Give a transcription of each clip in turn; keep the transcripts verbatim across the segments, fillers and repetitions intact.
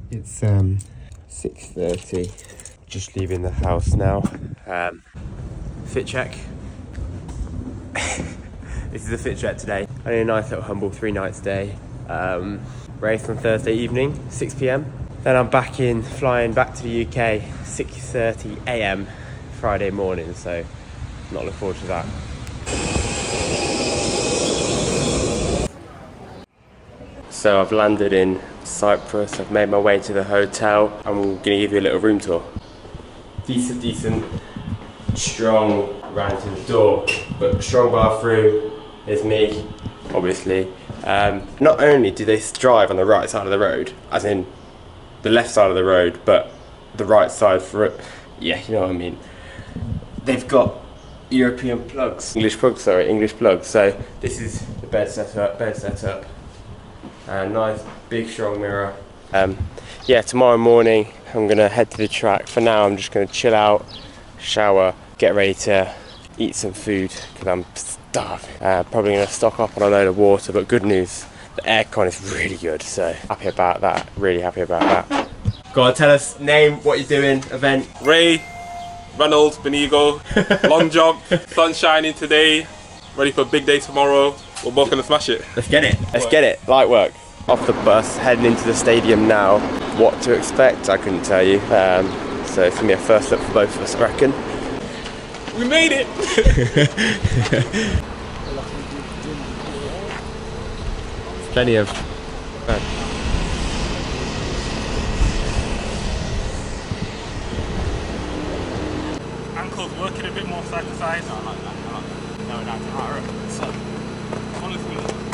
It's um, six thirty, just leaving the house now. Um, fit check. This is a fit check today. Only a nice little humble three nights day. Um, race on Thursday evening, six p m. Then I'm back in, flying back to the U K, six thirty a m Friday morning, so I'm not looking forward to that. So I've landed in Cyprus, I've made my way to the hotel, and we're going to give you a little room tour. Decent, decent, strong, ran to the door, but strong bathroom. There's me, obviously. Um, not only do they drive on the right side of the road, as in the left side of the road, but the right side for it, yeah, you know what I mean. They've got European plugs, English plugs, sorry, English plugs. So this is the bed setup, bed setup. A nice big strong mirror. Um, yeah, tomorrow morning I'm gonna head to the track. For now I'm just gonna chill out, shower, get ready to eat some food because I'm starving. Uh, probably gonna stock up on a load of water, but good news, the aircon is really good, so happy about that, really happy about that. Go on, tell us, name, what you're doing, event. Ray, Reynolds, Benigo, long jump, sun shining today, ready for a big day tomorrow. We're both gonna smash it. Let's get it. Let's get it. Light work. Off the bus, heading into the stadium now. What to expect, I couldn't tell you. Um, so it's gonna be a first look for both of us, I reckon. We made it! Plenty of... Uh, Ankles working a bit more side to side. No, I like that. I like that. No, that's hard. So, honestly.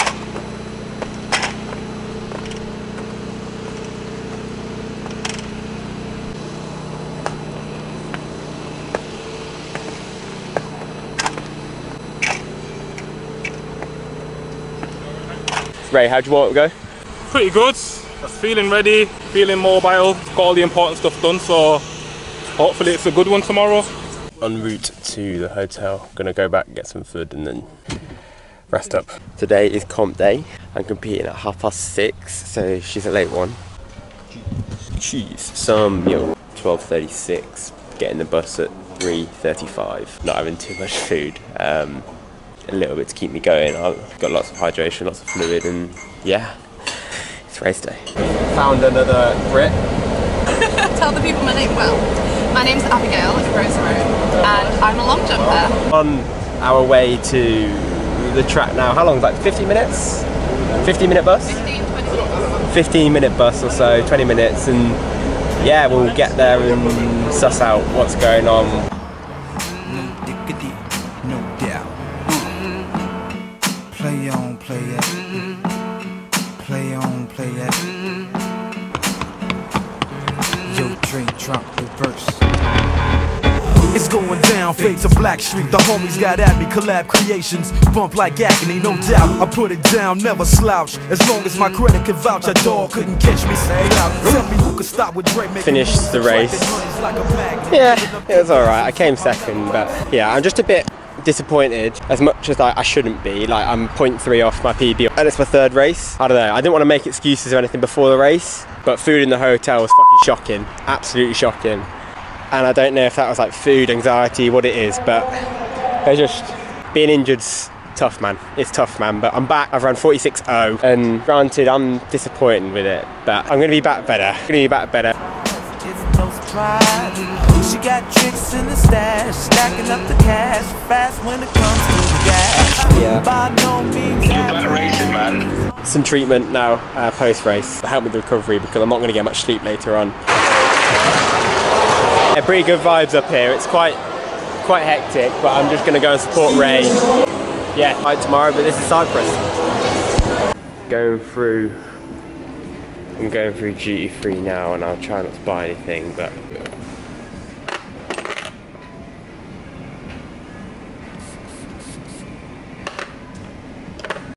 Ray, how'd you want it to go? Pretty good. Just feeling ready, feeling mobile. Got all the important stuff done, so hopefully it's a good one tomorrow. En route to the hotel, gonna go back and get some food and then rest up. Today is comp day. I'm competing at half past six, so she's a late one. Cheese, some milk. twelve thirty-six, getting the bus at three thirty-five. Not having too much food. Um, a little bit to keep me going. I've got lots of hydration, lots of fluid, and yeah, it's race day. Found another Brit. Tell the people my name well. My name's Abigail Rosemary, and I'm a long jumper. On our way to the track now. How long? Like fifty minutes? fifty minute bus? fifteen, twenty minutes. fifteen minute bus or so, twenty minutes, and yeah, we'll get there and suss out what's going on. No doubt. Play on, play it. Play on, play it. Yo, drink, drop, reverse. It's going down, fade to Black Street. The homies got at me, collab creations. Bump like agony, no doubt. I put it down, never slouch. As long as my credit can vouch, a dog couldn't catch me. Tell me who could stop with Dre. Finished the race. Yeah, it was alright. I came second, but yeah, I'm just a bit disappointed, as much as I, I shouldn't be. Like, I'm point three off my P B, and it's my third race. I don't know, I didn't want to make excuses or anything before the race, but food in the hotel was fucking shocking, absolutely shocking. And I don't know if that was like food anxiety, what it is, but it's just, being injured's tough, man. It's tough, man, but I'm back. I've run forty-six oh, and granted, I'm disappointed with it, but I'm gonna be back better. I'm gonna be back better. It's no surprise. She got tricks in the stash, stacking up the cash fast when it comes to the gas. Yeah. By no means You got racing, man. Some treatment now, uh, post-race, to help with the recovery because I'm not going to get much sleep later on. Yeah, pretty good vibes up here. It's quite, quite hectic, but I'm just going to go and support Ray. Yeah, fight tomorrow, but this is Cyprus. Going through, I'm going through duty free now, and I'll try not to buy anything, but